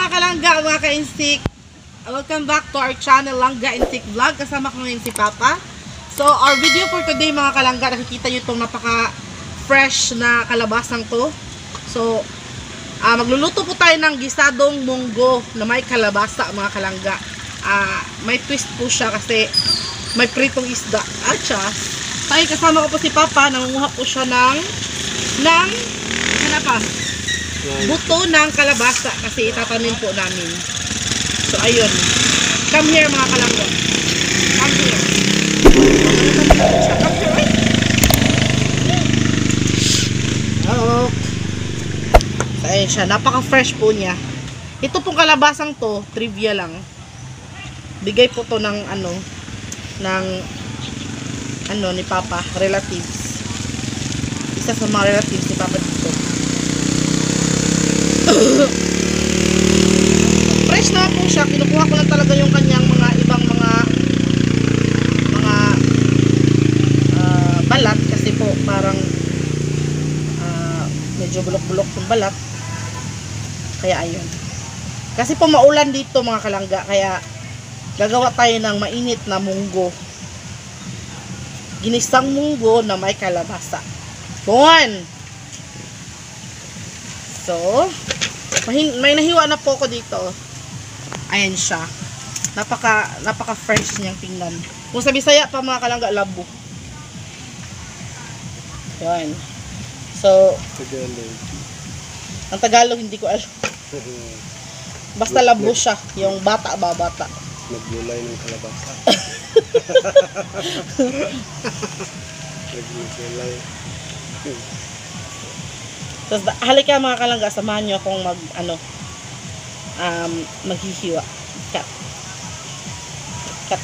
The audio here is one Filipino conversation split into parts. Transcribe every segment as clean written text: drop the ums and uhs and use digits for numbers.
mga kalangga, mga ka-insik. Welcome back to our channel, Langga Insik Vlog. Kasama ko ngayon si Papa. So, our video for today, mga kalangga, nakikita nyo itong napaka-fresh na kalabasang to. So, magluluto po tayo ng gisadong munggo na may kalabasa, mga kalangga. May twist po siya kasi may pritong isda. At siya, tayo kasama ko po si Papa, nangunguha po siya ng ano pa? Buto ng kalabasa kasi itatanim po namin. So ayun. Come here mga kalangga. Come here. Come here, right? Oh. So ayun siya. Napaka-fresh po niya. Ito pong kalabasang to, trivia lang. Bigay po to ng ni Papa, relatives. Isa sa mga relatives ni Papa dito. Fresh na po siya. Kinukuha ko lang talaga yung kanyang mga ibang mga balat kasi po parang medyo bulok-bulok yung balat. Kaya ayun. Kasi po maulan dito mga kalangga, kaya gagawa tayo ng mainit na munggo. Ginisang munggo na may kalabasa. Bon! So, may nahiwa na po ako dito. Ayan siya. Napaka fresh niyang tingnan. Kung sa Bisaya pa mga kalangga, labo. Ayan. So, ang Tagalog hindi ko alam. Basta labo siya. Yung bata. Naglulay ng kalabasa. Naglulay. Tapos halika mga kalangga, samahan nyo akong maghihiwa. Cut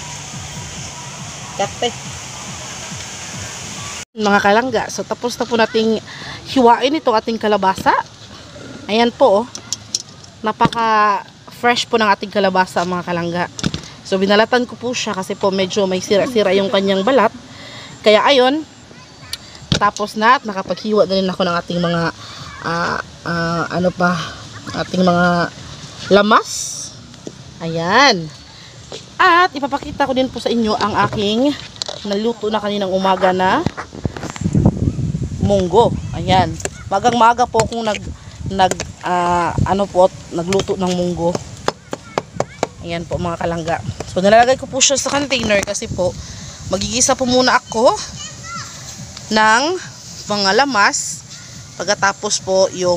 mga kalangga, so tapos na po nating hiwain itong ating kalabasa. Ayan po, oh. Napaka fresh po ng ating kalabasa mga kalangga. So binalatan ko po siya kasi po medyo may sira-sira yung kanyang balat. Kaya ayon, tapos na at nakapaghiwa na rin ako ng ating mga ating mga lamas. Ayan. At ipapakita ko din po sa inyo ang aking naluto na kaninang umaga na munggo. Ayan. Magang-maga po akong nagluto ng munggo. Ayan po mga kalangga. So nilalagay ko po siya sa container kasi po magigisa po muna ako ng mga lamas, pagkatapos po yung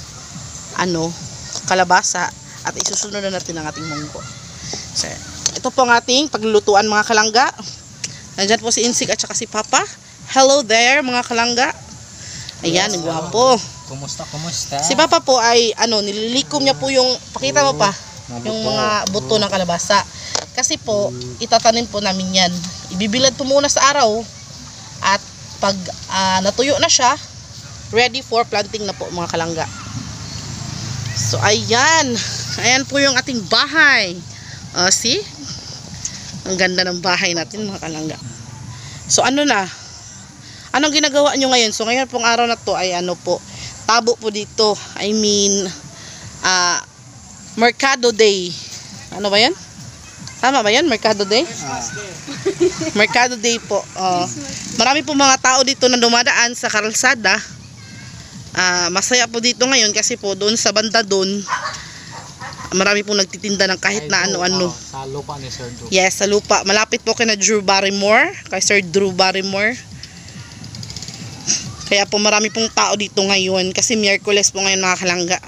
kalabasa, at isusunod na natin ang ating munggo. So, ito po ang ating paglulutuan mga kalangga. Nandyan po si Insik at saka si Papa. Hello there mga kalangga. Ayan, yes, gwapo. Kumusta? Si Papa po ay nililikom niya po yung, pakita mo pa, yung mga buto ng kalabasa. Kasi po, itatanim po namin yan. Ibibilad po muna sa araw at pag natuyo na siya, ready for planting na po mga kalangga. So ayan po yung ating bahay. See? Ang ganda ng bahay natin mga kalangga. So anong ginagawa nyo ngayon? So ngayon pong araw na to ay tabo po dito. I mean Mercado Day. Ano ba yan? Tama ba yan? Mercado Day? Mercado Day po. Marami po mga tao dito na dumadaan sa kalsada. Masaya po dito ngayon kasi po doon sa banda doon, marami po nagtitinda ng kahit na ano-ano. Sa lupa ni Sir Drew. Yes, sa lupa. Malapit po kay Drew Barrymore. Kay Sir Drew Barrymore. Kaya po marami pong tao dito ngayon kasi Miyerkules po ngayon mga kalangga.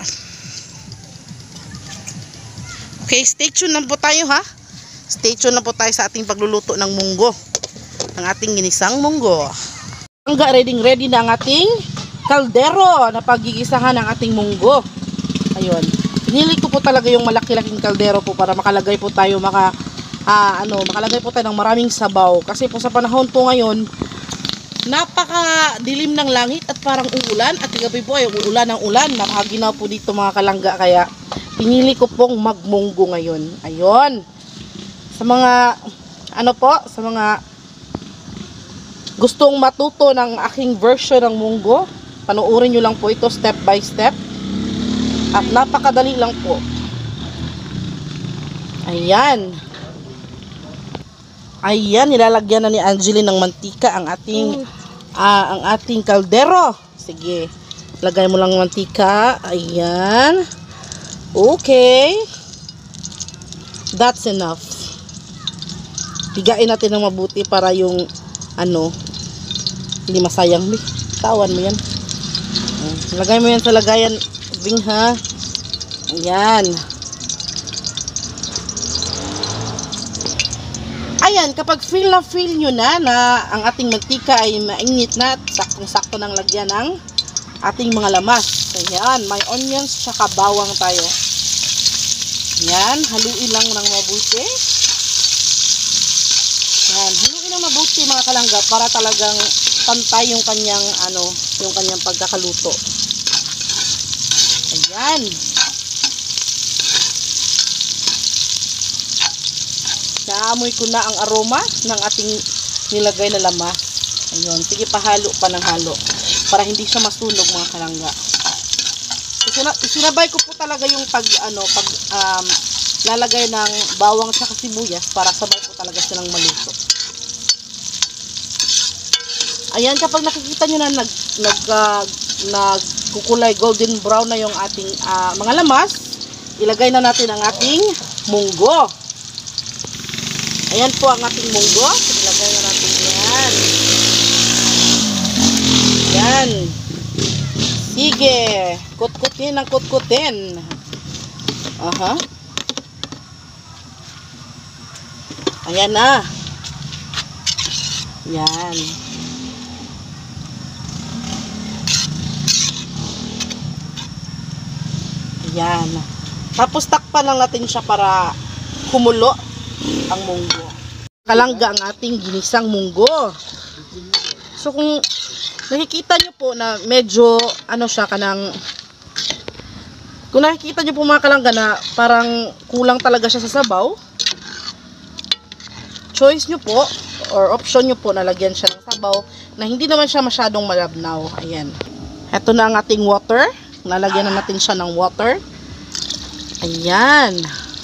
Okay, stay tuned lang po tayo ha. Stay tuned na po tayo sa ating pagluluto ng munggo. Ang ating ginisang munggo. Ready na ang ating kaldero na paggigisahan ng ating munggo. Ayun. Pinili ko po talaga yung malaki-laking kaldero po para makalagay po tayo makalagay po tayo ng maraming sabaw. Kasi po sa panahon po ngayon, napakadilim ng langit at parang uulan. At gabi po ay uulan ng ulan. Napakaginaw po dito mga kalangga. Kaya pinili ko pong magmunggo ngayon. Ayun. Sa mga sa mga gustong matuto ng aking version ng munggo, panoorin nyo lang po ito step by step. At napakadali lang po. Ayan. Ayan, nilalagyan na ni Angeline ng mantika ang ating kaldero. Sige. Lagay mo lang mantika. Ayan. Okay. That's enough. Pigain natin ng mabuti para yung hindi masayang. Tawan mo yan. Lagay mo yan sa lagayan, Bing, ha? Ayan. Ayan, kapag feel nyo na ang ating mantika ay mainit na, saktong-sakto ng lagyan ng ating mga lamas. Ayan, may onions tsaka bawang tayo. Ayan, haluin lang ng mabuti. Ayan, haluin ng mabuti mga kalangga para talagang pantay yung kanyang pagkakaluto. Ayan. Naamoy ko na ang aroma ng ating nilagay na lamas. Ayun, sige, pahalo pa ng halo para hindi siya masunog mga kalangga. Isinabay ko po talaga yung lalagay ng bawang at sibuyas para sabay po talaga silang maluto. Ayan, kapag nakikita nyo na nagkukulay golden brown na yung ating mga lamas, ilagay na natin ang ating munggo. Ayan po ang ating munggo. Ilagay na natin yan. Yan. Sige. Kutkutin ang kutkutin. Aha. Ayan na. Yan. Ayan. Tapos takpan lang natin siya para kumulo ang munggo. Kalangga ang ating ginisang munggo. So kung nakikita nyo po na medyo kung nakikita nyo po mga kalangga na parang kulang talaga siya sa sabaw, choice nyo po or option nyo po na lagyan siya ng sabaw na hindi naman siya masyadong malabnaw. Ayan. Ito na ang ating water. Nalagyan na natin siya ng water. Ayan.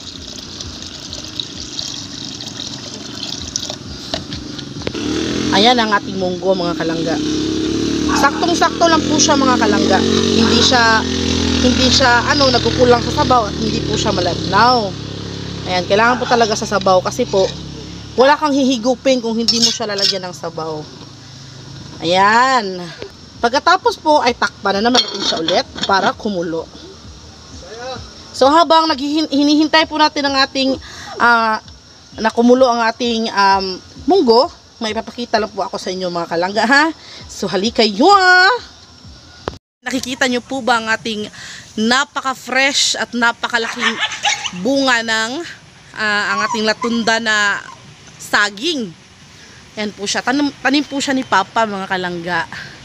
Ayan ang ating munggo mga kalangga. Saktong-sakto lang po siya mga kalangga. Hindi siya nagkukulang sa sabaw at hindi po siya malabnaw. Ayan, kailangan po talaga sa sabaw kasi po wala kang hihigupin kung hindi mo siya lalagyan ng sabaw. Ayan. Pagkatapos po ay takpan na naman natin siya ulit para kumulo. So habang hinihintay po natin ang ating nakumulo ang ating munggo, may ipapakita lang po ako sa inyo mga kalangga, ha. So halika kayo. Nakikita nyo po ba ang ating napaka-fresh at napakalaking bunga ng ang ating latunda na saging. Yan po siya. Tanim po siya ni Papa mga kalangga.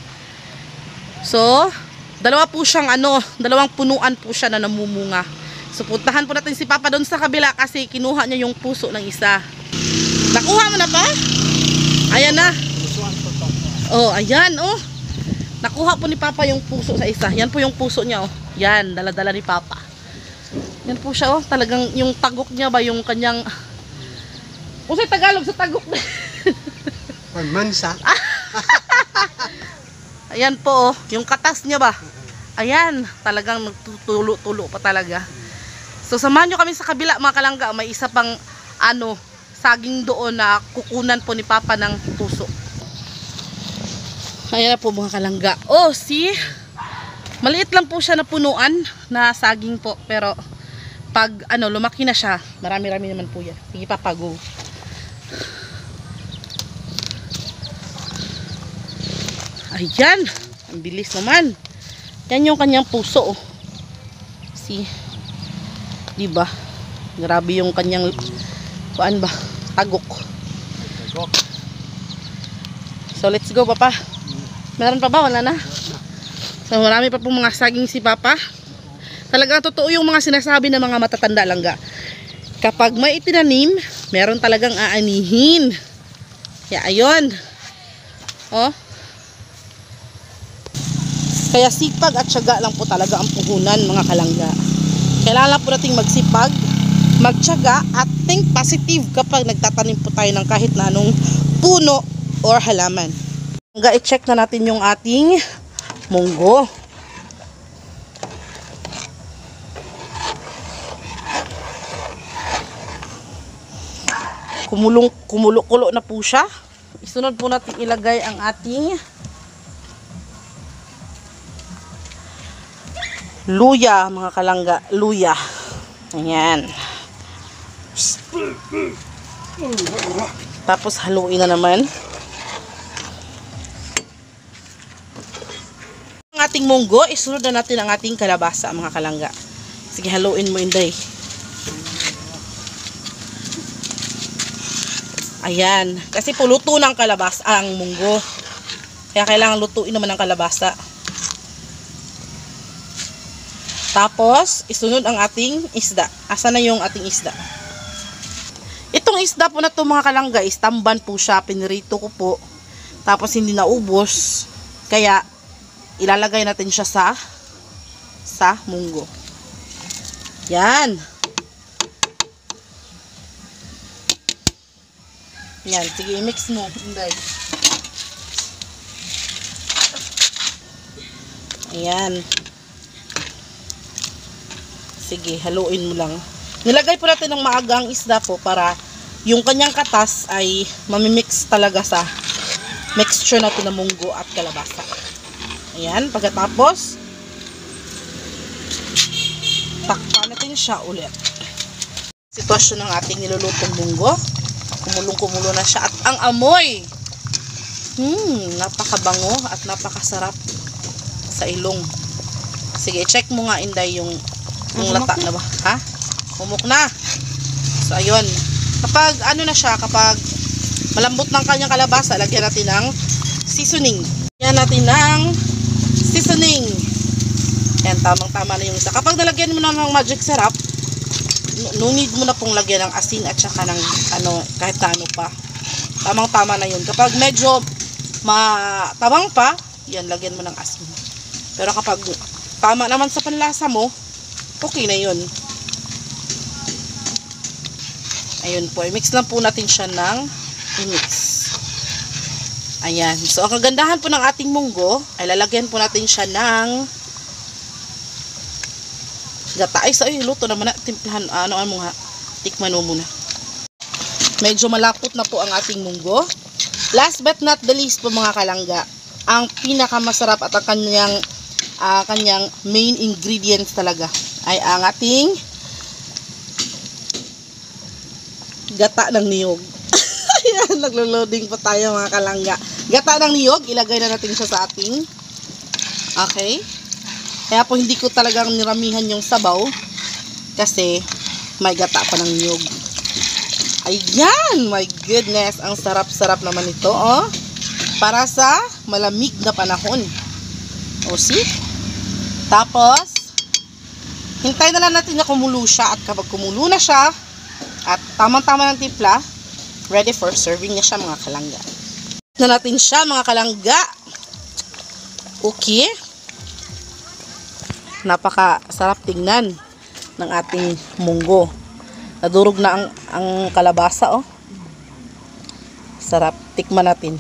So, dalawang punuan po siya na namumunga. So, puntahan po natin si Papa doon sa kabila kasi kinuha niya yung puso ng isa. Nakuha mo na pa? Ayan na. Oh, ayan, oh. Nakuha po ni Papa yung puso sa isa. Yan po yung puso niya, oh. Yan, dala-dala ni Papa. Yan po siya, oh. Talagang yung tagok niya ba, yung kanyang... Kung sa'y Tagalog sa tagok na. Mansa. Ayan po, oh. Yung katas niya ba. Ayan, talagang nagtutulo-tulo pa talaga. So, samahan nyo kami sa kabila, mga kalangga. May isa pang, saging doon na kukunan po ni Papa ng puso. Ayan na po mga kalangga. Oh, see? Maliit lang po siya na punuan na saging po. Pero pag lumaki na siya, marami-rami naman po yan. Sige Papa, go. Ayan. Ang bilis naman. Yan yung kanyang puso. Oh. See? Diba? Grabe yung kanyang tagok. So let's go Papa. Meron pa ba? Wala na? So marami pa pong mga saging si Papa. Talagang totoo yung mga sinasabi ng mga matatanda langga. Kapag may itinanim, meron talagang aanihin. Kaya ayun. Oh. Kaya sipag at tiyaga lang po talaga ang puhunan mga kalangga. Kailangan po nating magsipag magtiyaga at think positive kapag nagtatanim po tayo ng kahit na anong puno or halaman. I-check na natin yung ating munggo. Kumulo-kulo na po siya. Isunod po natin ilagay ang ating luya, mga kalangga. Luya. Ayan. Tapos haluin na naman ang ating munggo. Isunod na natin ang ating kalabasa, mga kalangga. Sige, haluin mo, Inday. Ayan, kasi po luto ng kalabasa ang munggo. Kaya kailangan lutuin naman ang kalabasa. Tapos, isunod ang ating isda. Asa na yung ating isda? Itong isda po na ito, mga kalangga, is tamban po siya. Pinirito ko po. Tapos hindi naubos. Kaya ilalagay natin siya sa munggo. Yan. Yan, sige, i-mix mo. Inday. Ayan. Sige, haluin mo lang. Nilagay po natin ng maaga ang isda po para yung kanyang katas ay mamimix talaga sa mixture natin ng munggo at kalabasa. Ayan, pagkatapos takpan natin siya ulit. Sitwasyon ng ating nilulutong munggo. Kumulong-kumulo na siya at ang amoy napakabango at napakasarap sa ilong. Sige, check mo nga, Inday, yung lata na ba? Ha? Humok na. So, ayun. Kapag ano na siya, kapag malambot ng kanyang kalabasa, lagyan natin ng seasoning. Lagyan natin ng seasoning. Yan, tamang-tama na yung isa. Kapag nalagyan mo na ng magic syrup, no need mo na pong lagyan ng asin at saka ng kahit na ano pa. Tamang-tama na yun. Kapag medyo matabang pa, yan, lagyan mo ng asin. Pero kapag tama naman sa panlasa mo, okay na yun. Ayun po, i-mix lang po natin siya ng i-mix. Ayan. So, ang kagandahan po ng ating munggo, ay lalagyan po natin siya ng gata. Ay, so, luto naman na. Timplahan, ano mo ha? Tikman mo muna. Medyo malapot na po ang ating munggo. Last but not the least po, mga kalangga, ang pinakamasarap at ang kanyang main ingredients talaga ay ang ating gata ng niyog. Ayan, naglo-loading pa tayo, mga kalangga. Gata ng niyog, ilagay na natin siya sa ating. Okay? Kaya po hindi ko talagang niramihan yung sabaw kasi may gata pa ng niyog. Ayan, my goodness, ang sarap-sarap naman ito, oh. Para sa malamig na panahon. O, see? Tapos, hintayin na lang natin na kumulo siya at kapag kumulo na siya at tamang-tama ng timpla, ready for serving na siya, mga kalangga. Na natin siya, mga kalangga. Okay. Napaka-sarap tingnan ng ating munggo. Nadurog na ang kalabasa, oh. Sarap. Tikman natin.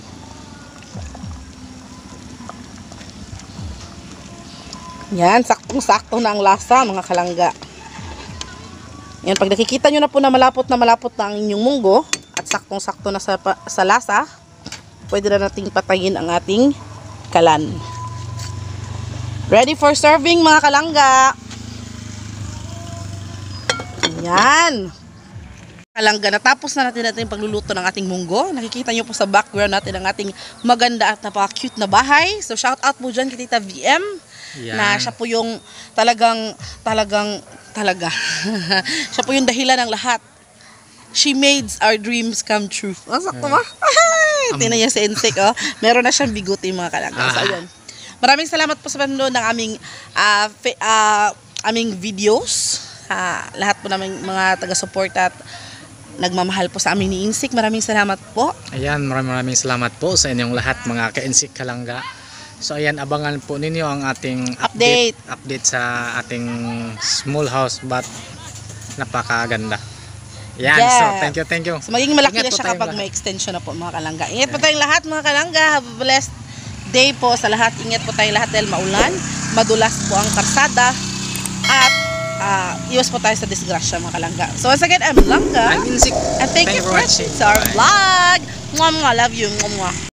Yan, saktong-sakto na ang lasa, mga kalangga. Yan, pag nakikita nyo na po na malapot na ang inyong munggo at saktong-sakto na sa lasa, pwede na nating patayin ang ating kalan. Ready for serving, mga kalangga. Yan. Kalangga, natapos na natin yung pagluluto ng ating munggo. Nakikita nyo po sa background natin ang ating maganda at napaka-cute na bahay. So, shout out po dyan kay Tita VM. Yan. Na siya po yung talaga. Siya po yung dahilan ng lahat. She made our dreams come true. Oh, sakto ba? Tingnan niya si Insik, oh. Meron na siyang biguti, mga kalangga. So, ayun. Maraming salamat po sa panonood ng aming videos. Lahat po namin mga taga-support at nagmamahal po sa amin ni Insik. Maraming salamat po. Ayan, maraming salamat po sa inyong lahat, mga ka-Insik Kalangga. So ayan, abangan po ninyo ang ating update sa ating small house but napakaganda. Yan, Yes. so thank you. So magiging malaki Ingat na po siya tayong kapag lahat. may extension na po mga kalangga. Ingat po tayong lahat mga kalangga. Have a blessed day po sa lahat. Ingat po tayong lahat dahil maulan, madulas po ang karsada, at iwas po tayo sa disgrasya mga kalangga. So once again, I'm Langga. I'm Insik. And thank you for watching our vlog. Mwah, mwah, love you. Mwah, mwah.